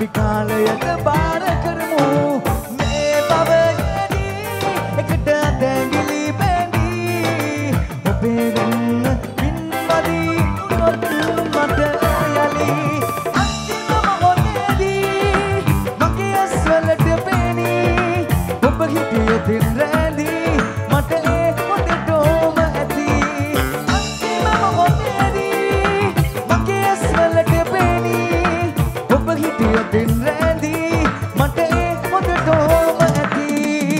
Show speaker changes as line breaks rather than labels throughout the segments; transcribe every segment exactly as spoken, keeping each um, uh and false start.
අපි කාලයට බාර කරමු මේ භවයේදී එකට දැඟිලි බැඳී ඔබේ වෙන්න පින්වදී උනොත් මට යලි අන්තිම මොහොතේදී මගේ ඇස්වලට පෙනී ඔබ හිටියොතින් රැඳී මට ඒ හොඳටම ඇති අන්තිම මොහොතේදී මගේ ඇස්වලට පෙනී ඔබ හිටියොතින් රැඳී මට ඒ හොඳටම ඇති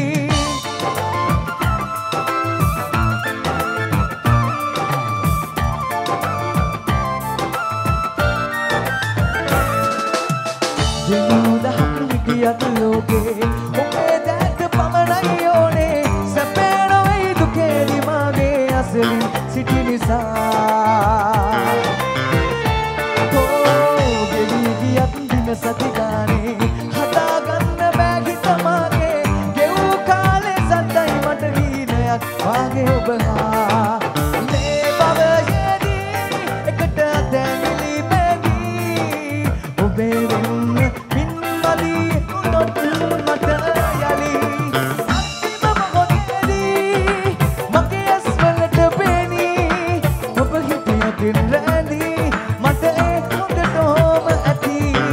දිනුදහක් හිටියත් ලෝකේ ඔබේ දැක පමණයි ඕනේ සැපේ නොවේ දුකේදී මගේ අසලින් සිටි නිසා සති ගානේ හදාගන්න බෑ හිත මගේ ගෙවූ කාලේ සද්දයි මට හීනයක් වාගේ ඔබ හා මේ භවයේදී එකට දැඟිලි බැඳී ඔබේ වෙන්න පින්වදී උනොත් මට යලි අන්තිම මොහොතේදී මගේ ඇස්වලට පෙනී ඔබ හිටියොතින් රැඳී මට ඒ හොඳටම ඇති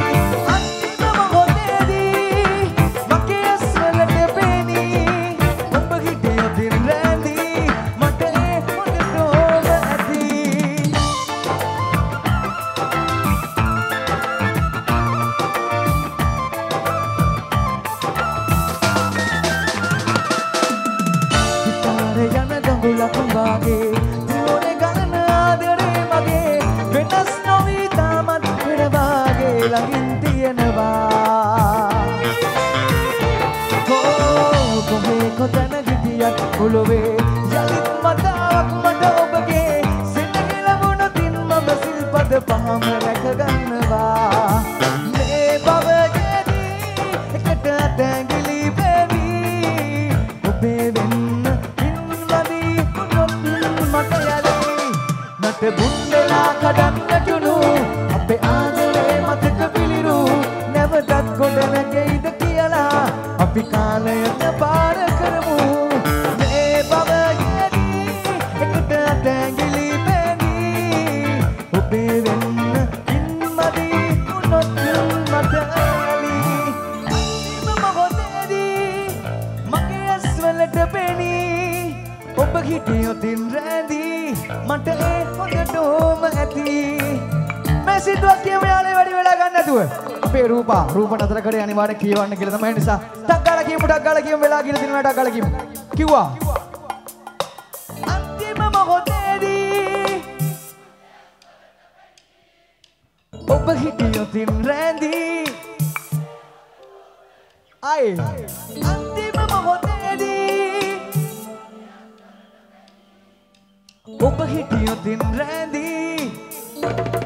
ලකුණාගේ දියෝනේ ගලන ආදරේ මගේ වෙනස් නොවී තාමත් පෙර වාගේ ළඟින් තියෙනවා කොහේ කොතැන ගියත් පොළොවේ යලිත් මතාවක් මට ඔබගේ සිත ලැබුණොතින් මම සිල්පද පහම රැක ගන්නවා මේ භවයේදී එකට දැඟිලි බැඳී ඔබේ වෙන්න මට බුන්දලා කඩන්නටුණු අපේ ආදරේ මතක පිළිරු නැවතත් ගොඩ නැගෙයිද කියලා අපි කාලයට බාර කරමු මේ භවයේදී එකට දැඟිලි බැඳී ඔබේ වෙන්න පින්මදී උනොත් මට යලි අන්තිම මොහොතේදී මගේ ඇස්වලට පෙනී ඔබ හිටියොතින් රැඳී මට ඒ හොඳටම ඇති මේ සිද්දුවක් කියමු යාළුවෝ වැඩි වෙලා ගන්න නැතුව අපේ රූපා රූප නතර කරේ අනිවාර්යෙන් කියවන්න කියලා තමයි නිසා ටක් ගාලා කියමු ටක් ගාලා කියමු වෙලා කියලා දිනවා ටක් ගාලා කියමු කිව්වා අන්තිම මොහොතේදී ඔබ හිටියොතින් රැඳී අය අන්තිම මොහොතේදී ඔබ හිටියොතින් රැඳී